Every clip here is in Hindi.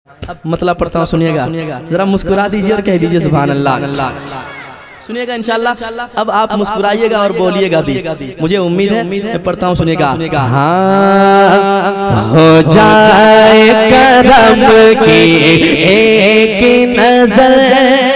अब मतलब पढ़ता हूँ, सुनिएगा जरा मुस्कुरा दीजिए और कह दीजिए सुभान अल्लाह। सुनिएगा इंशाल्लाह। अब आप मुस्कुराइएगा और बोलिएगा भी, मुझे उम्मीद है। मैं पढ़ता हूँ, सुनिएगा। हाँ हो जाए करम की एक नजर।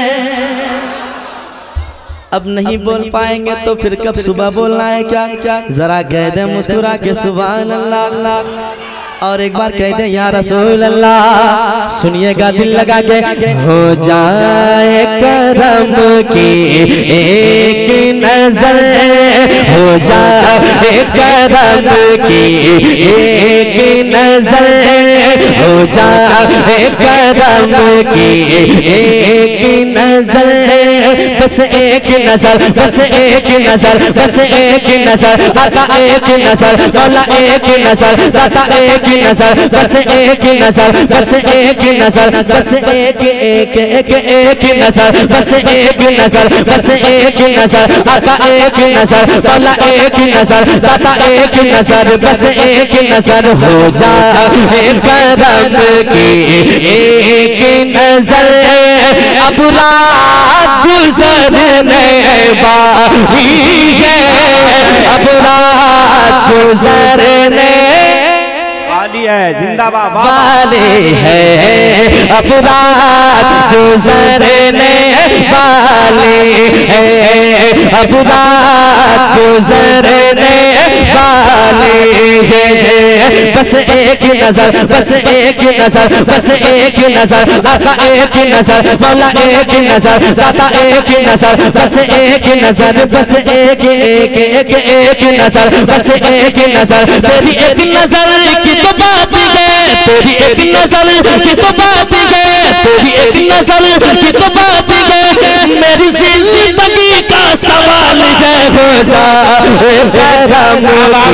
अब नहीं बोल पाएंगे तो फिर कब सुबह बोलना है क्या? जरा कह दे मुस्कुरा के सुभान अल्लाह। और एक बार कह दे या रसूल अल्लाह। सुनिएगा दिल लगा के। हो जाए करम की एक नजर, हो जाए करम की एक नजर, हो जाए करम की एक नजर। बस एक नजर, बस एक नजर, बस एक नजर, दाता एक नजर, मौला एक नजर, दाता एक नजर, बस एक नजर, बस एक नजर, बस एक नजर, बस एक नजर, बस एक नजर, दाता एक नजर, मौला एक नजर, दाता एक नजर, बस एक नजर। हो जाए करम की एक नजर, अब रात गुजरने वाली है, अब रात गुजरने वाली है, जिंदाबाद वाले है, अब रात गुजरने वाले है, अब रात गुजरने वाले है। बस एक नजर, बस एक नजर, बस एक नजर, दाता एक नजर, मौला एक नजर, दाता एक नजर, बस एक नजर, बस एक नजर, बस एक नजर। तेरी एक नजर की तो बात है, तेरी एक नजर की तो बात है, तेरी एक नजर की तो बात है, मेरी जिंदगी का सवाल है। हो जाए करम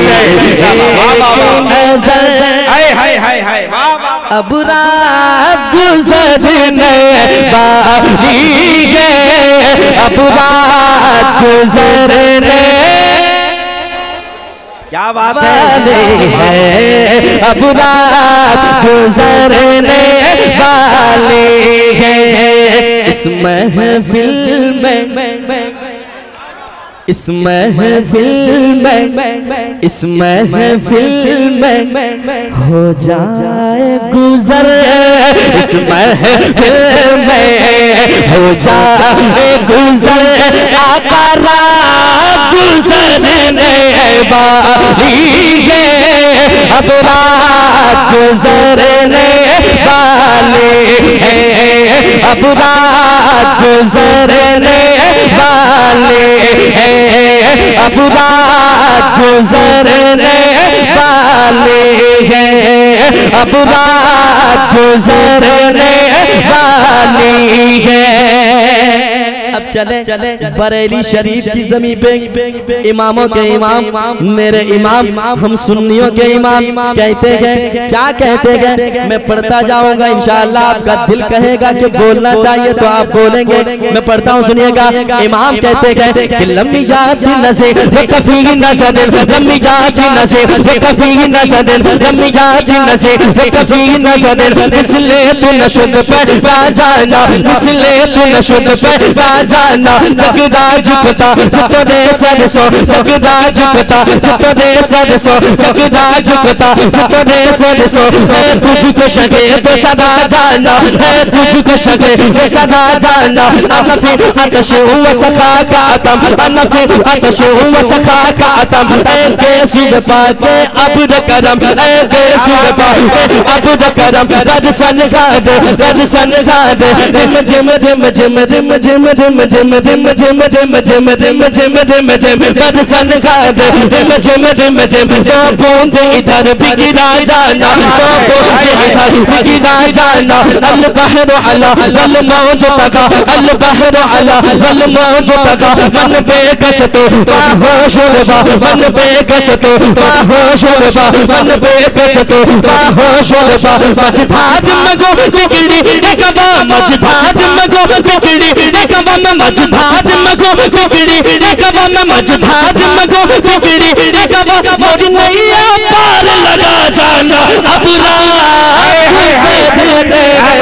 की नजर, अब रात गुजरने वाली है, अब रात गुजरने क्या बात है, अब रात गुजरने वाले हैं। इस महफिल में, इस महफिल में, इस महफिल में हो जाए गुजर, इस महफिल में हो जाए गुजर, आका रात गुजरने वाली है, अब रात गुजरने वाले हैं, अब रात गुजरने वाले हैं, अब रात गुजरने वाले हैं, अब रात गुजरने वाली है। अब चले बरेली शरीफ की ज़मीं पे, इमामों के इमाम, मेरे इमाम, हम सुन्नियों के इमाम कहते हैं, क्या कहते हैं? मैं पढ़ता जाऊंगा इंशाअल्लाह, आपका दिल कहेगा कि बोलना चाहिए तो आप बोलेंगे। मैं पढ़ता हूँ, सुनिएगा। इमाम कहते हैं कि लम्बी जाती नज़र से कफी नज़र, लम्बी जाती नज़र से कफी नज़र, लम्बी जाती नज़र से कफी नज़र, इसलिए तू नशुद पर जाना, इसलिए तू नशुद पर जाना। जगदा झुकता तुझे सरसो, जगदा झुकता तुझे सरसो, जगदा झुकता तुझे सरसो। तुझको शके तो सदा जाना, तुझको शके तो सदा जाना। अनफी अतश व सखा का अतम, अनफी अतश व सखा का अतम। के सुबह पाके अब्द करम, के सुबह पाके अब्द करम। रद सन गाद, रद सन गाद, रिम झिम झिम झिम झिम झिम झिम झिम झिम झिम झिम झिम झिम झिम झिम झिम रद सन गाद, रिम झिम झिम झिम। जो बूंद इधर भी गिरा जाना, तो बूंद इधर भी गिरा जाना। अल बहर अला वल मौज तका, अल बहर अला वल मौज तका। मन बेकस तो बाहोश बा, मन बेकस तो बाहोश बा, मन बेकस तो बाहोश बा। मझधार मगो कुकड़ी एकबा, मझधार मगो कुकड़ी एकबा, मझधार मगो कुकड़ी एकबा, मझधार मगो कुकड़ी एकबा। मोरी नैया पार लगा जाना, अब रात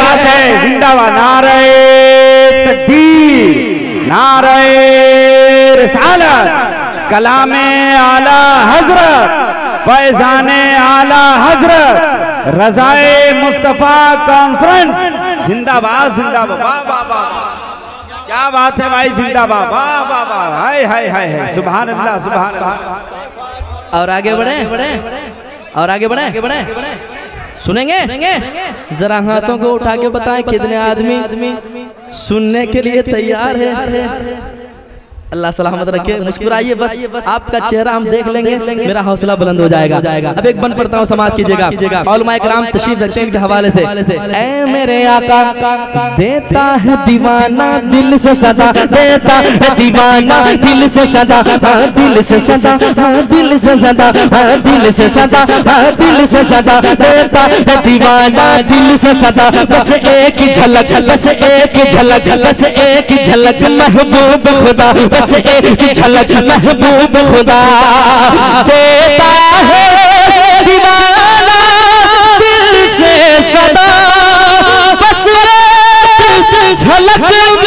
कलामे आला हजरत फैजाने आला हजरत रजाए मुस्तफा कॉन्फ्रेंस जिंदाबाद जिंदाबाद। वाह वाह वाह, क्या बात है भाई, जिंदाबाद। वाह वाह वाह, हाय हाय हाय हाय, सुभान अल्लाह सुभान अल्लाह। और आगे बढ़े और आगे बढ़े सुनेंगे जरा हाथों को उठा के बताएं कितने आदमी सुनने के लिए तैयार है। अल्लाह सलामत रखे, मुस्कुराइए बस, आपका चेहरा हम देख लेंगे, मेरा हौसला बुलंद हो जाएगा। अब एक बन पढ़ता हूँ, समाज कीजिएगा। औलमाए किराम तशरीफ रखते हैं इनके हवाले से। ऐ मेरे आका देता है दीवाना दिल से सदा, देता है दीवाना दिल से सदा, दिल से सदा, दिल से सदा, दिल से सदा, दिल से सदा, देता है दीवाना दिल से सदा। बस एक झलक, बस एक झलक, बस एक झलक महबूब खुदा, बस एक झलक महबूब खुदा देता है दीवाना दिल से सदा। बस एक झलक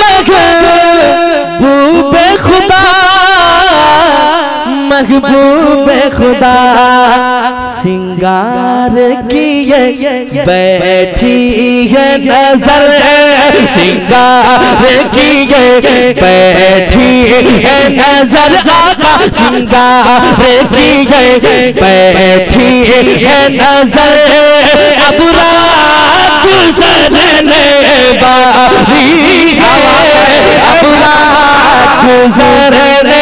महबूब खुदा, महबूब खुदा सिंगार किए बैठी है नजर, सिंगार किए बैठी है नजर, आका सिंगार किए बैठी है नजर। अब रात गुजरने वाली है, अब रात गुजरने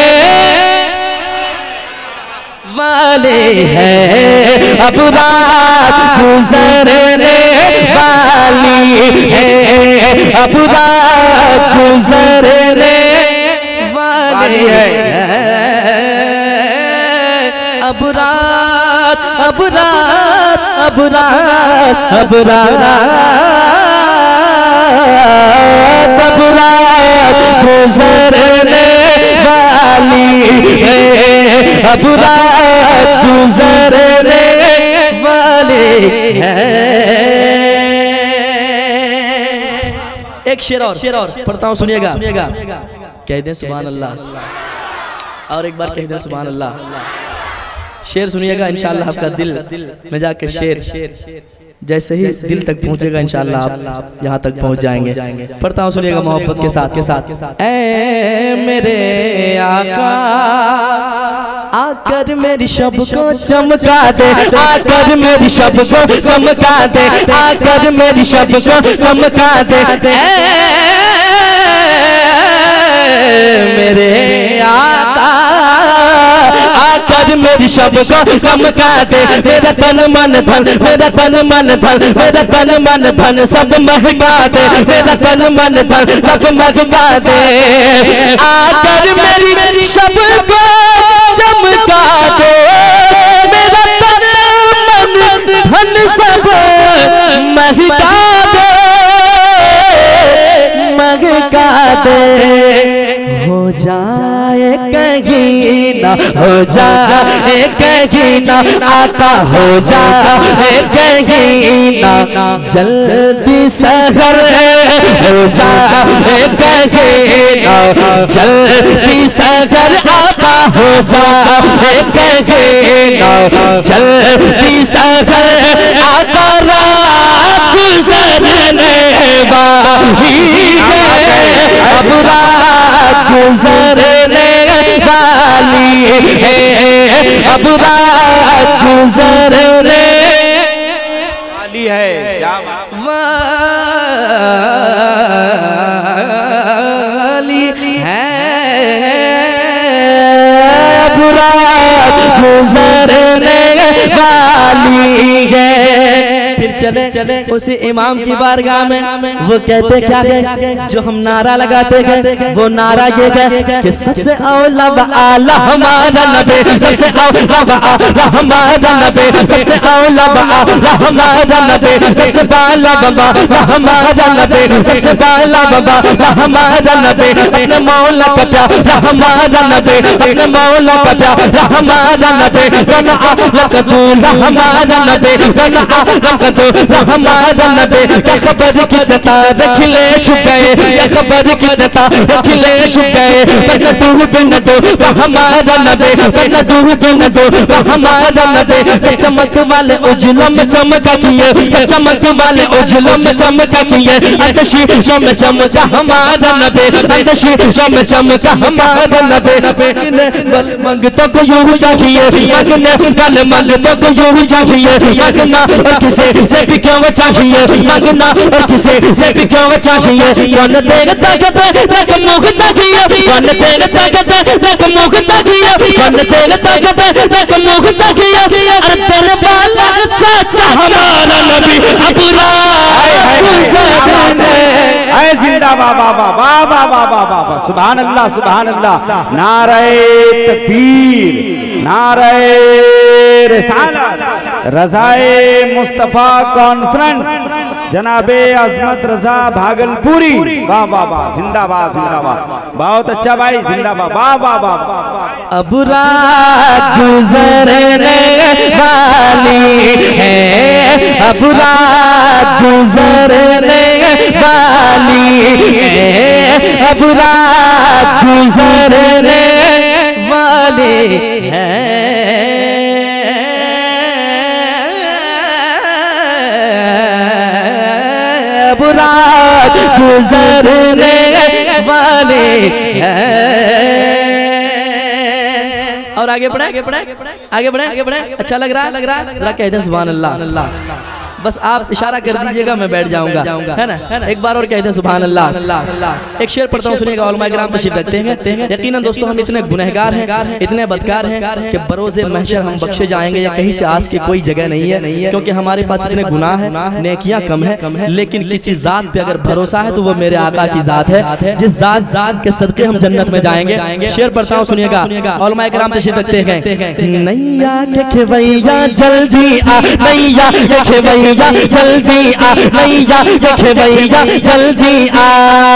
वाले हैं, अब रात गुजरने वाली है, अब रात गुजरने वाली है। अब रात, अब रात, अब रात, अब रात, अब रात गुजरने वाली है, अब रात गुजरने वाले हैं। एक शेर और पढ़ता हूँ, सुनिएगा। कह दें सुभान अल्लाह, और एक बार कह दें सुभान अल्लाह। शेर सुनिएगा, इंशाअल्लाह आपका दिल में जाकर शेर जैसे ही दिल तक पहुंचेगा इंशाअल्लाह आप यहाँ तक पहुंच जाएंगे। पढ़ता हूँ, सुनिएगा मोहब्बत के साथ। ऐ मेरे आका आकर मेरी शब को चमका दे, आकर मेरी शब को चमका दे, आकर मेरी शब को चमका दे। मेरे आका आकर मेरी शब को चमका दे, मेरा तन मन धन, मेरा तन मन धन, मेरा तन मन धन सब महका दे, मेरा तन मन धन सब महका दे। आकर मेरी शब को चमका दे, मेरा तन मन धन सब महका दे, महका दे। हो जाए कहीं ना, हो जाए कहीं ना, आका हो जाए कहीं ना, जल्दी सहर हो जाए कहीं ना, जल्दी सहर आका हो जाए कहीं ना, जल्दी सहर आका रात गुजरने वाली है, अब रात गुजरने वाली है, अब रात गुजरने वाली है। क्या वाली है, अब रात गुजरने वाली है। फिर चले उसी इमाम की बारगाह में, वो कहते क्या है, जो हम नारा लगाते हैं वो नारा ये है कि सबसे औला व आला हमारा नबी, सबसे औला व आला हमारा नबी, सबसे औला व आला हमारा नबी, सबसे बाला व आला हमारा नबी, सबसे बाला व आला हमारा नबी। अपने मौला का प्यारा हमारा नबी, अपने मौला का प्यारा हमारा नबी, रना आला का दूल्हा हमारा नबी, रना आला का हमारा नबी क्या खबर कितना रख ले छुपे, क्या खबर कितना रख ले छुपे। न डूबे न डूबे हमारा नबी, न डूबे न डूबे हमारा नबी। चमक वाले उजलों में चमका किए, चमक वाले उजलों में चमका किए। अंदशी में चमका हमारा नबी, अंदशी में चमका हमारा नबी। गल मंगतों को यूं चाहिए, मांगने गल मंगतों को यूं चाहिए। मांगना और किसे से भी क्यों चाहिए, मांगना और किसे से भी क्यों चाहिए। कौन देगा ताकत तक मुख चाहिए, कौन देगा ताकत तक मुख चाहिए, कौन देगा ताकत तक मुख चाहिए। अरे तेरे वाला सच्चा हमारा नबी अबुरा जिंदाबाद बाबा बाबा बाबा बाबा सुभान अल्लाह सुभान अल्लाह। नारे तकबीर, नारे रिसालत, रज़ाए मुस्तफ़ा कॉन्फ्रेंस जनाबे अज़मत रज़ा भागलपुरी। वाह वाह वाह, जिंदाबाद जिंदाबाद, बहुत अच्छा भाई, जिंदाबाद, वाह वाह वाह। अब रात गुजरने वाली है, अब रात गुजरने वाली है, अब रात गुजरने वाली है। अब रात गुजरने वाली है। और आगे बढ़े आगे बढ़े आगे बढ़े आगे बढ़े। अच्छा लग रहा है, लग रहा है, जरा कहते हैं सुभान अल्लाह। बस आप इशारा कर दीजिएगा, मैं बैठ जाऊंगा, है ना। एक बार और कहते हैं सुभान अल्लाह। एक शेर पढ़ता हूँ, सुनिएगा। उलमा किराम तशरीफ रखते हैं। यकीनन दोस्तों हम इतने गुनहगार हैं, इतने बदकार हैं कि बरोज़े महशर हम बख्शे जाएंगे या कहीं से आस की कोई जगह नहीं है, क्योंकि हमारे पास इतने गुनाह है, नेकियां कम है। लेकिन किसी जात पे अगर भरोसा है तो वो मेरे आका की जात है, जिस जात के सदके हम जन्नत में जाएंगे। शेर पढ़ता हूँ, सुनिएगा। उलमा किराम तशरीफ रखते हैं। नैया के खेवैया जल्दी आ, नैया के खेवैया जल्दी आ, नैया के खेवैया जल्दी आ।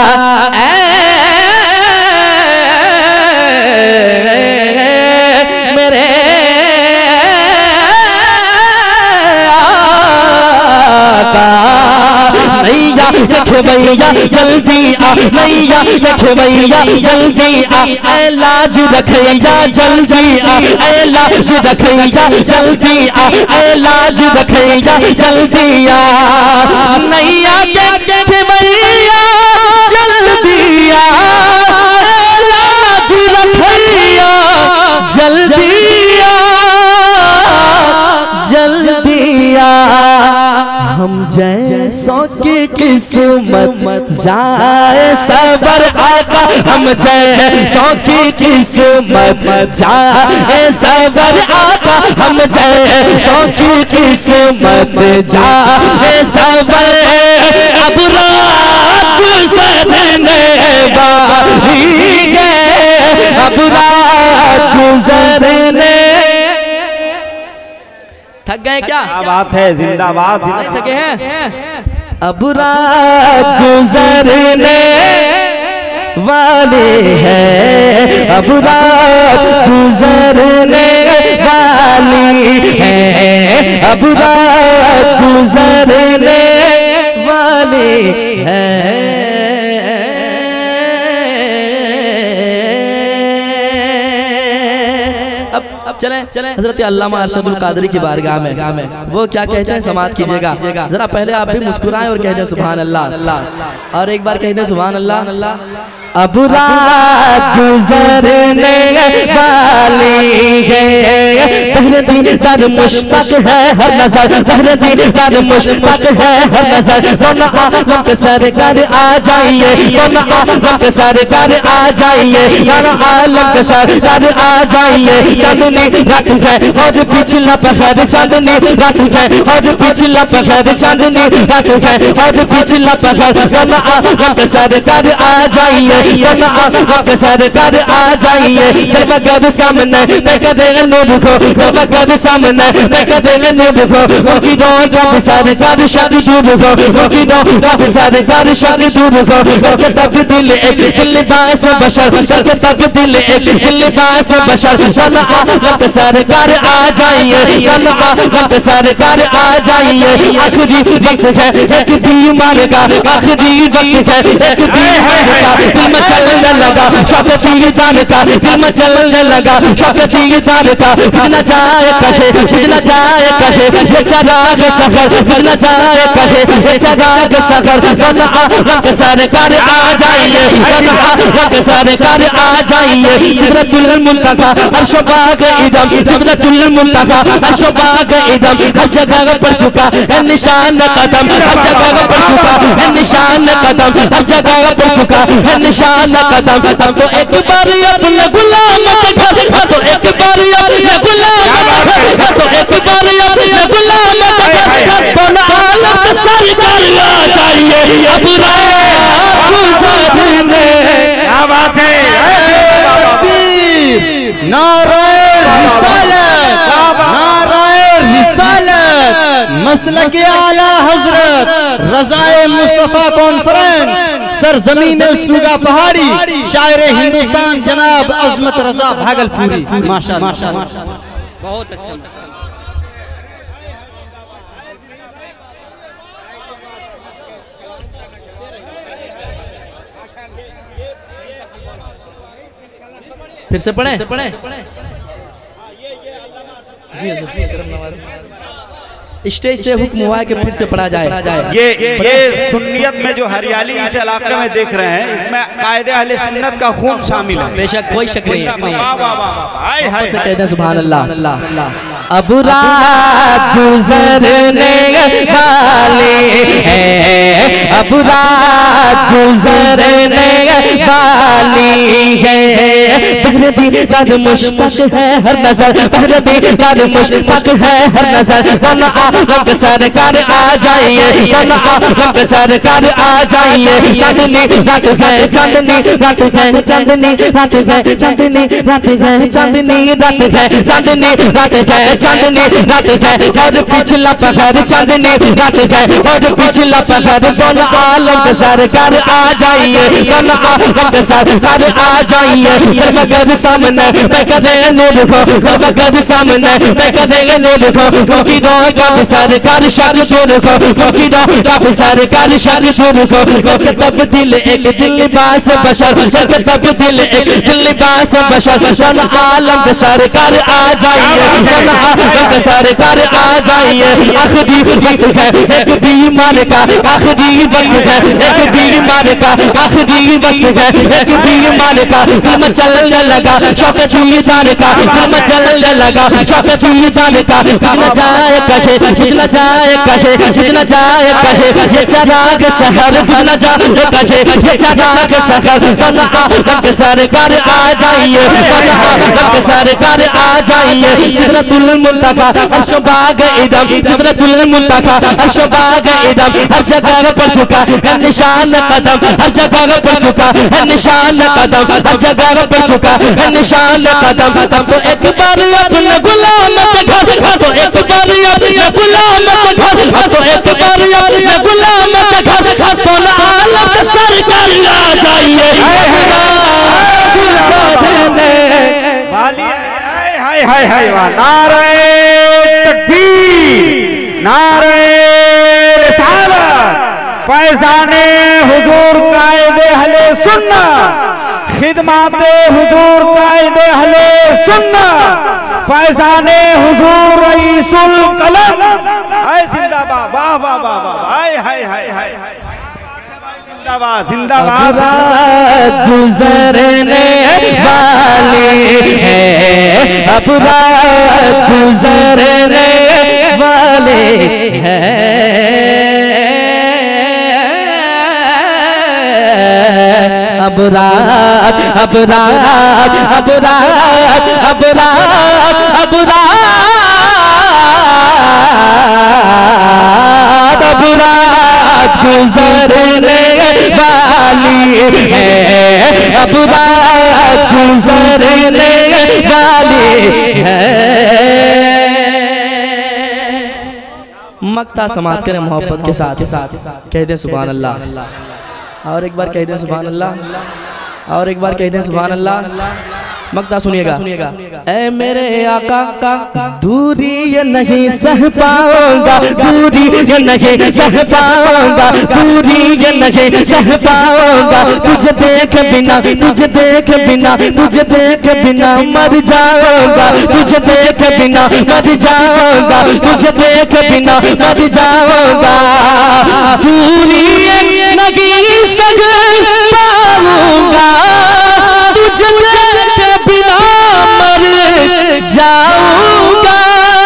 मेरे आका नैया के खेवैया जल्दी आ, नैया के खेवैया जल्दी आ। ऐ लाज रखैया जल्दी आ, ऐ लाज रखैया जल्दी आ, ऐ लाज रखैया जल्दी आ। नैया के खेवैया जल्दी आ, ऐ लाज रखैया जल्दी आ, जल्दी आ। हम जैसों की किस्मत जाए सबर आका, हम जैसों की किस्मत जाए सबर आका, हम जैसों की किस्मत जाए सबर। अब रात गुजरने वाली है, अब रात गुजरने। थक गए क्या? बात है, जिंदाबाद, थके हैं। अब रात गुजरने वाली है, अब रात गुजरने वाली है, अब रात गुजरने वाली है। अब चलें हजरत अल्लामा अरशदुल कादरी की बारगाह में। वो क्या कहते हैं, समाअत कीजिएगा। जरा पहले आप भी मुस्कुराएं और कहते हैं सुभान अल्लाह। और एक बार कहते हैं सुभान अल्लाह। अब रात गुजरने वाली है, पहले दीदार मुश्ताक है हर नजर, पहले दीदार मुश्ताक है हर नजर। दोनों आलम के सरकार आ जाइए, दोनों आलम के सरकार आ जाइए, दोनों आलम के सरकार आ जाइए। चांदनी रात है और पिछला पहर, चांदनी रात है और पिछला पहर, चांदनी रात है और पिछला पहर। दोनों आलम के सरकार आ जाइए, आप सरकार आ जाइए। जब कद सामने मैं कदेंगे नूर को, जब कद सामने मैं कदेंगे नूर को। उनकी दो सरकार शादी दूर को, उनकी दो सरकार शादी दूर को। करके तब दिल एक दिल बास बशर, करके तब दिल एक दिल बास बशर। आप सरकार आ जाइए, आप सरकार आ जाइए। आखिरी वक्त है एक बीमार का, आखिरी वक्त है एक बीमार का। दिल में चलने लगा शौकत दीदार का, दिल में चलने लगा शौकत दीदार का। बुझना जाए कहे, बुझना जाए कहे ये चराग सफर, बुझना जाए कहे ये चराग सफर। आप सरकार आ जाइए, आप सरकार आ जाइए। सिदरतुल मुंतहा अर्शो बाग इदम, सिदरतुल मुंतहा अर्शो बाग इदम। हर जगह पर झुका है निशान कदम, हर जगह पर झुका है निशान कदम, हर जगह पर झुका है निशान कदम। हम तो एक बार अपने गुलाम के घर, हम तो एक बार अपने गुलाम के घर, हम तो एक बार अपने गुलाम के घर। दोनों आलम सरकार आ जाइए। अब रात गुजरने क्या बात है। नाराए रिसालत, नाराए रिसालत। मसलक आला हजरत रज़ाए मुस्तफ़ा कॉन्फ्रेंस सरजमीन सुगा पहाड़ी, शायर हिंदुस्तान जनाब अजमत रजा भागलपुरी। माशाअल्लाह बहुत अच्छा। फिर से पढ़ें जी स्टेज से हुक्म हुआ कि फिर से पढ़ा जाए। ये सुन्नियत में जो हरियाली इस इलाके में देख रहे हैं, इसमें कायदे अहले सुन्नत का खून शामिल है। बेशक कोई शक नहीं है। कहते हैं सुभान अल्लाह। अब रात गुजरने वाले हैं, अब रात गुजरने वाली है। पहले दीदार मुश्ताक है हर नजर, पहले दीदार मुश्ताक है हर नजर। आप सरकार आ जाइए, आप सरकार आ जाइए। चांदनी रात है, चांदनी रात है, चांदनी रात है, चांदनी रात है, चांदनी रात है, चांदनी रात है, चांदनी रात है। और पिछला पहर चांदनी रात है, और पिछला पहर। दोनों आलम सरकार आ जाइए, दोनों आलम सरकार आ जाइए। जब कद सामने मैं कदेंगे नूर को, जब कद सामने मैं कदेंगे नूर को। क्योंकि दो सरकार शादी शुरू को, क्योंकि दो सरकार शादी शुरू को। क्योंकि तब दिल एक दिल बास बशर, क्योंकि तब दिल एक दिल बास बशर। दोनों आलम सरकार आ जाइए, दोनों आलम सरकार आ जाइए। आखिरी वक्त है एक बीमार का, आखिरी वक्त है एक बीमार का, आखिरी वक्त है एक बीमार का। दिल में चलने लगा शौकत दीदार का, दिल में चलने लगा शौकत दीदार का। बुझना जाए कहे, बुझना जाए कहे, बुझना जाए कहे ये चराग शहर, बुझना जाए कहे ये चराग शहर। दोनों आलम सरकार आ जाइए, दोनों आलम सरकार आ जाइए। सिदरतुल मुंतहा अर्शो बाग इदम, सिदरतुल मुंतहा अर्शो बाग इदम। हर जगह पर झुका है निशान कदम, हर जगह पर झुका है निशान कदम, हर जगह पर झुका है निशान कदम। हम तो एक बार अपने गुलाम के घर, हम तो एक बार अपने गुलाम के घर, हम तो एक बार अपने गुलाम के घर। दोनों आलम सरकार आ जाइए। नारे तकबीर, नारे रिसालत। फैज़ाने हुजूर कायदे अहले सुन्नत, खिदमाते हुजूर कायदे अहले सुन्नत। फैज़ाने हुजूर रईसुल कलम। हाय जिंदाबाद, वाह वाह वाह वाह, हाय हाय हाय हाय, जिंदाबाद जिंदाबाद। रात गुजरने वाली है, अब रात गुजरने वाले हैं। अब रात, अब रात, अब रात, अब रात, अब रात, अब रात गुजरने वाली वाली है, अब रात गुजरने वाली है। मक्ता समाप्त करें मोहब्बत के साथ कह दें सुभान अल्लाह। और एक बार कह दें सुभान अल्लाह। और एक बार कह दें सुभान अल्लाह। मक्ता सुनिएगा। ऐ मेरे आका दूरी ये नहीं सह पाऊंगा, दूरी ये नहीं सह पाऊंगा, दूरी ये नहीं सह पाऊंगा। तुझे देख बिना, तुझे देख बिना, तुझे देख बिना मर जाऊंगा, तुझे देख बिना मर जाऊंगा, तुझे देख बिना मर जाऊंगा। दूरी ये नहीं सह पाऊंगा, तुझे देख बिना मर जाऊंगा,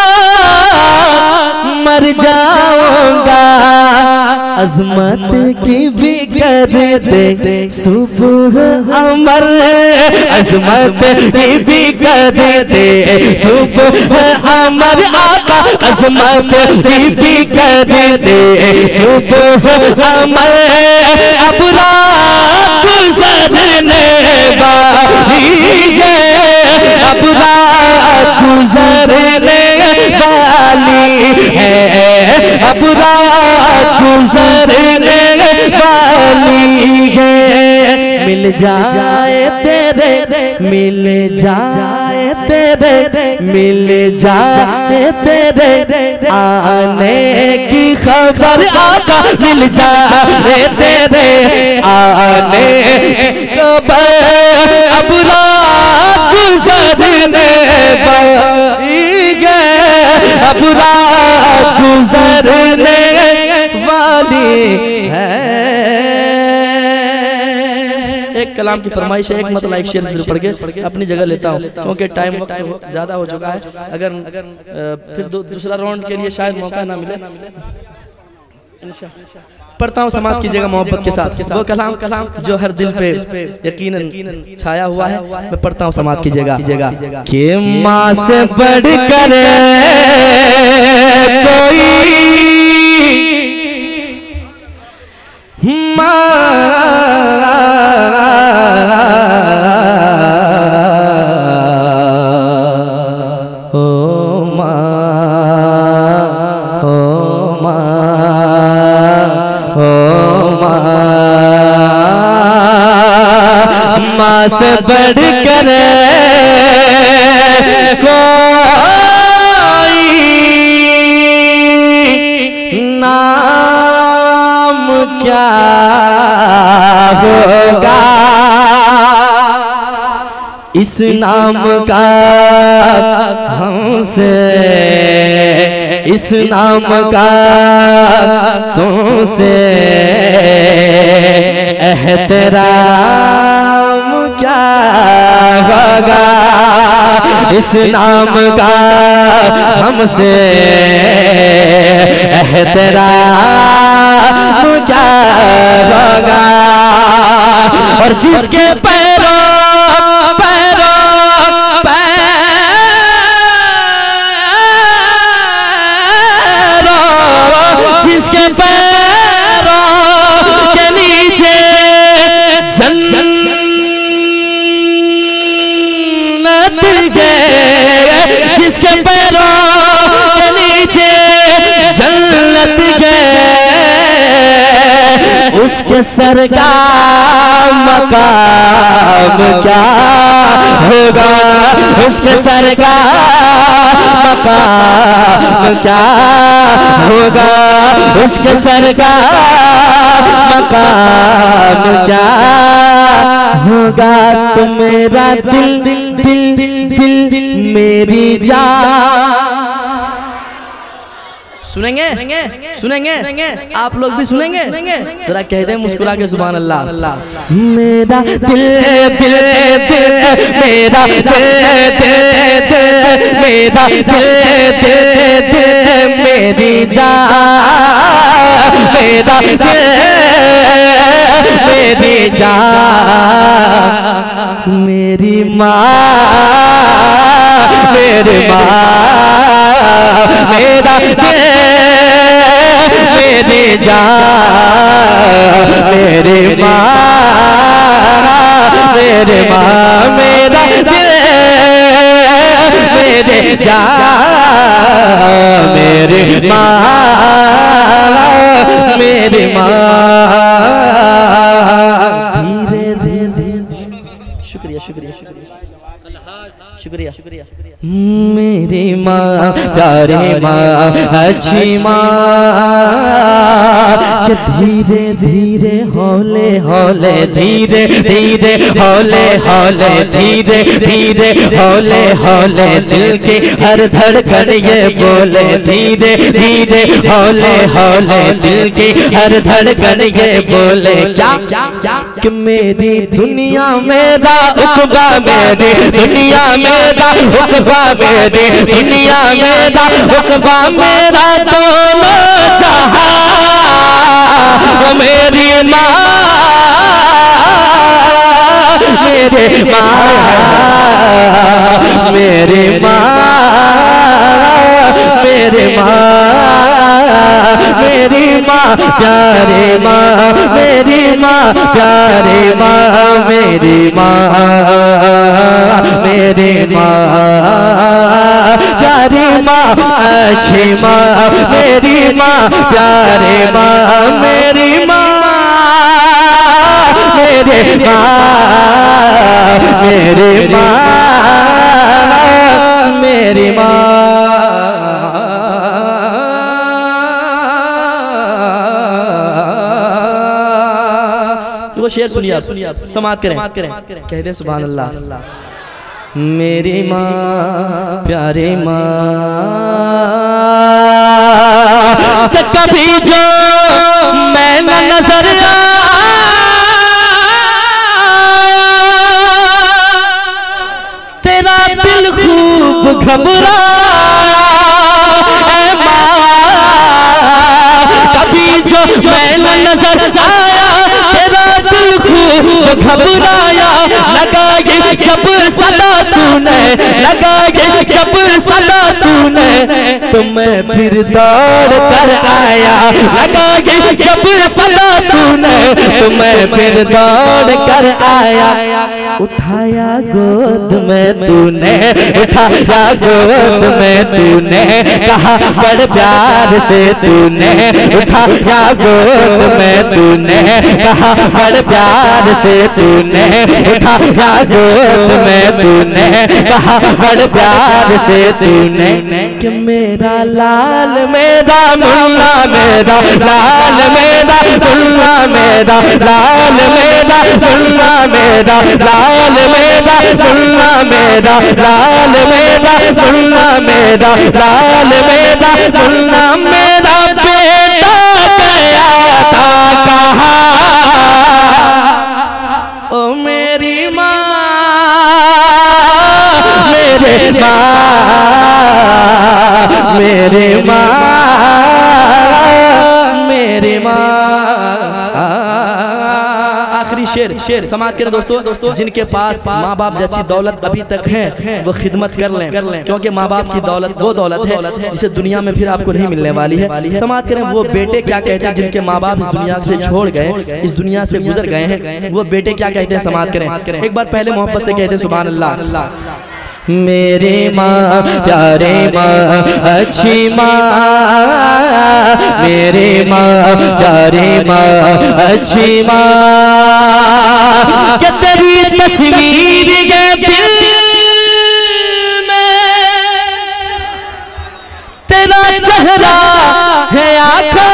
मर जाऊंगा। अजमत की भी कर दे सुबह अमर, अजमत की भी कर दे सुबह अमर आका, अजमत की भी कर दे सुबह अमर। अब रात गुजरने वाली है, अब रात गुजरने वाली है, अब रात गुजरने वाली है। मिल जाए तेरे, मिल जाए तेरे, मिल जाए तेरे आने की खबर आका, मिल जाए तेरे आने की खबर। अब रात गुजरने वाली है, अब रात गुजरने वाली है। एक कलाम की फरमाइश है, एक मतलब एक शेर जरूर पढ़ के अपनी जगह लेता हूँ क्योंकि टाइम वक्त ज्यादा हो चुका है। अगर फिर दूसरा राउंड के लिए शायद मौका ना मिले। पढ़ता हूँ, समाप्त कीजिएगा मोहब्बत के साथ। वो कलाम जो हर दिल पे यकीनन छाया हुआ है, मैं पढ़ता हूँ, समाप्त कीजिएगा। कि माँ से बढ़कर कोई माँ से बढ़कर कोई नाम क्या होगा, इस नाम का हमसे, इस नाम का तुमसे एहतराम क्या होगा, इस नाम का हमसे एहतराम क्या होगा। और जिसके पैरों जिसके पैरों के नीचे जन्नत है, जिसके पैरों के नीचे जन्नत है, उसके सर का मकाम क्या होगा, उसके सर का मकाम क्या होगा, उसके सर का मकाम क्या होगा। तो मेरा दिल दिल दिल दिल दिल मेरी जान। सुनेंगे सुनेंगे आप लोग भी सुनेंगे, जरा कह दे मुस्कुरा के सुभान अल्लाह। मेरा दिल दिल दिल मेरा दिल दिल दिल मेरा दिल दिल दिल मेरी जान, मेरा दिल मेरी जान, मेरी माँ मेरी माँ, मेरा दिल मेरी जान, मेरी माँ जा मेरे माँ, मेरे माँ। धीरे धीरे, शुक्रिया शुक्रिया शुक्रिया शुक्रिया। मेरी माँ प्यारी माँ अच्छी माँ, धीरे धीरे हौले हौले, धीरे धीरे हौले हौले, धीरे धीरे हौले हौले, दिल की हर धड़कन ये बोले, धीरे धीरे हौले हौले, दिल की हर धड़कन ये बोले। क्या कि मेरी दुनिया मेरा उकबा, मेरी दुनिया मेरा उकबा, मेरी दुनिया मेरा उकबा, मेरा दोनों जहां वो मेरी माँ, मेरे माँ, मेरे माँ, मेरे माँ, मेरी माँ प्यारे माँ, मेरी माँ प्यारे माँ, मेरी माँ, मेरी माँ प्यारी माँ अच्छी माँ, मेरी माँ प्यारे माँ, मेरी माँ, मेरे माँ, मेरी माँ, मेरी माँ। वो शेर सुनिए आप, समात करें, कह दें सुभान अल्लाह। मेरी माँ प्यारे माँ, कभी जो मैं न नजर तेरा दिल खूब घबरा, कभी जो मैं न नजर आया तेरा दिल खूब घबराया, लगाए जब सदा तूने, लगाए जब सदा तूने, तो मैं फिर दौड़ कर आया, लगाए जब सदा तूने, तो मैं फिर दौड़ कर आया। उठाया गोद में तूने, उठाया गोद में तूने, कहा बड़ प्यार से तूने, उठाया गोद में तूने, कहा बड़ प्यार से तूने, उठाया गोद में तूने, कहा बड़ प्यार से तूने। कि मेरा लाल मेरा मुन्ना, मेरा लाल मेरा मुन्ना, मेरा लाल मेरा मुन्ना, मेरा लाल मेरा मुन्ना, मेरा लाल मेरा मुन्ना, मेरा लाल मेरा मुन्ना, मेरा बेटा गया था कहाँ, ओ मेरी माँ, मेरे माँ, मेरे माँ, मेरे माँ। आखिरी शेर समाप्त करें दोस्तों। जिनके पास माँ बाप जैसी दौलत अभी तक है वो खिदमत कर लें, क्योंकि माँ बाप की दौलत वो दौलत है जिसे दुनिया में फिर आपको नहीं मिलने वाली है। समाप्त करें। वो बेटे क्या कहते हैं जिनके माँ बाप इस दुनिया से छोड़ गए, इस दुनिया से गुजर गए हैं, वो बेटे क्या कहते हैं? समाप्त करें। एक बार पहले मोहब्बत से कहते हैं सुभान अल्लाह। मेरी माँ प्यारे माँ अच्छी माँ, मेरी माँ प्यारे माँ अच्छी माँ, क्या तेरी तस्वीर है दिल में, तेरा चेहरा है आँखों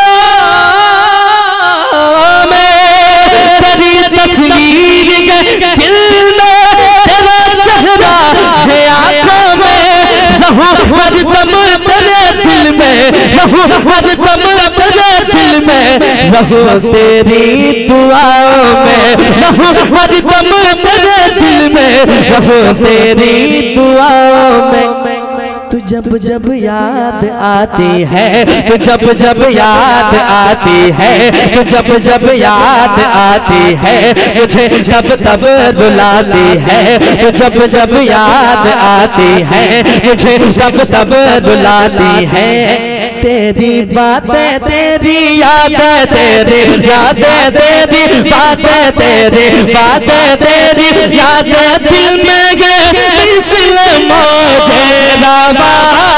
में, तेरी तस्वीर है दिल में, तेरा चेहरा है आँखों में, रहूं हरदम तेरे दिल में, रहूं हरदम तेरे दिल में, रहूं तेरी दुआओं में, रहूं हरदम तेरे दिल में, रहूं तेरी दुआओं में। तू जब जब याद आती है, तू जब जब याद आती है, तू जब जब याद आती है, मुझे तब तब रुलाती है, तू जब जब याद आती है, मुझे तब तब रुलाती है। तेरी बातें तेरी यादें, तेरी यादें तेरी बातें, तेरी बातें तेरी यादें दिल में गए दिल मुझे रवा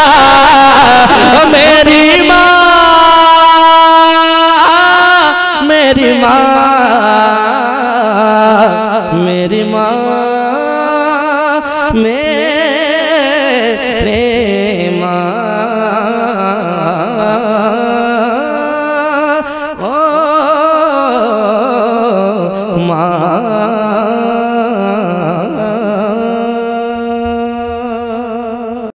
मेरी माँ मेरी माँ मेरी माँ मेरे माँ ओ माँ